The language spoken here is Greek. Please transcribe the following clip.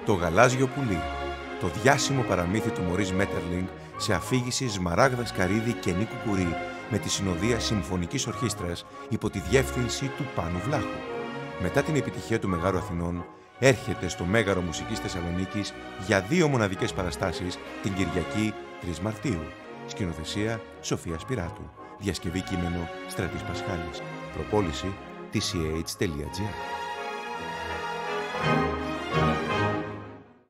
Το γαλάζιο πουλί, το διάσημο παραμύθι του Μωρίς Μέττερλινγκ σε αφήγηση Σμαράγδας Καρύδη και Νίκου Κουρί με τη συνοδεία Συμφωνικής Ορχήστρας υπό τη διεύθυνση του Πάνου Βλάχου. Μετά την επιτυχία του Μεγάρου Αθηνών, έρχεται στο Μέγαρο Μουσικής Θεσσαλονίκης για 2 μοναδικές παραστάσεις την Κυριακή 3 Μαρτίου. Σκηνοθεσία Σοφία Σπυράτου. Διασκευή κείμενο Στρατής Πασχάλης. Προπόληση tch.gr.